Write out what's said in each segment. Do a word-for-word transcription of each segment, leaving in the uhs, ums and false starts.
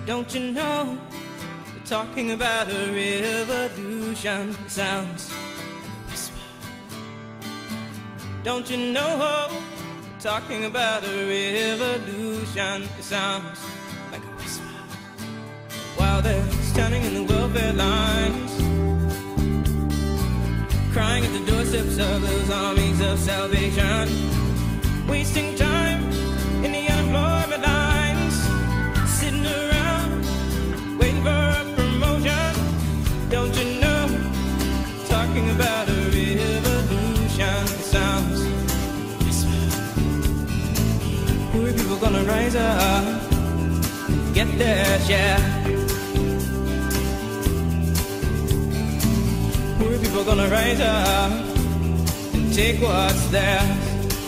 Don't you know we're talking about a revolution? It sounds like a whisper. Don't you know we're talking about a revolution? It sounds like a whisper. While they're standing in the welfare lines, crying at the doorsteps of those armies of salvation, wasting time in the unemployment lines, sitting around waiting for a promotion. Don't you know, talking about a revolution? It sounds whisper. Poor people gonna rise up, get their share. Poor people gonna rise up and take what's theirs.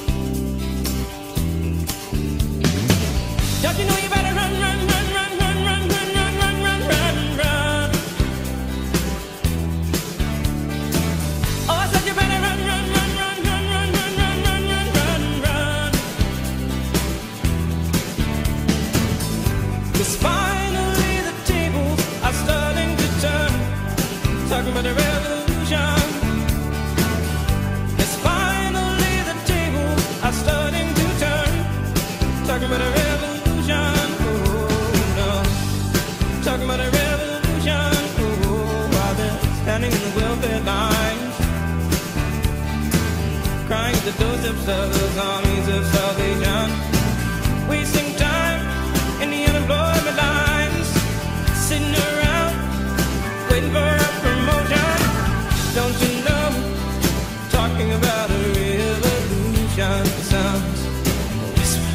Don't you know you better run, run, run, run, run, run, run, run, run, run, run, run. Oh, I said you better run, run, run, run, run, run, run, run, run, run, run, run. 'Cause finally the tables are starting to turn, talking about the revolution. Yes, finally the tables are starting to turn, talking about a revolution. Talking about a revolution, oh, while they're standing in the welfare lines, crying at the doorsteps of those armies of salvation, wasting time in the unemployment lines, sitting around waiting for a promotion. Don't you know, talking about a revolution sounds a whisper.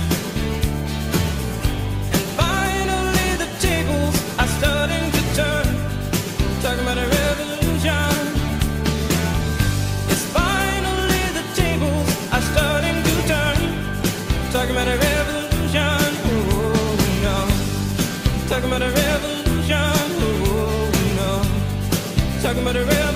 And finally the tables are starting to turn, talking about a revolution. Yes, finally the tables are starting to turn, talking about a revolution. Oh no, talking about a revolution. Oh no, talking about a revolution.